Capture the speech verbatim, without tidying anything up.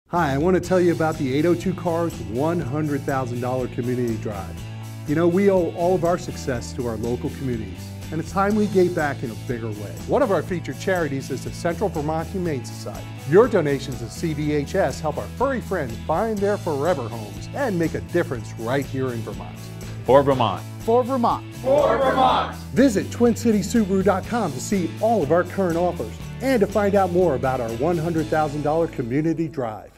Hi, I want to tell you about the eight oh two Cars one hundred thousand dollar Community Drive. You know, we owe all of our success to our local communities, and it's time we gave back in a bigger way. One of our featured charities is the Central Vermont Humane Society. Your donations to C V H S help our furry friends find their forever homes and make a difference right here in Vermont. For Vermont. For Vermont. For Vermont. Visit twin city subaru dot com to see all of our current offers and to find out more about our one hundred thousand dollar Community Drive.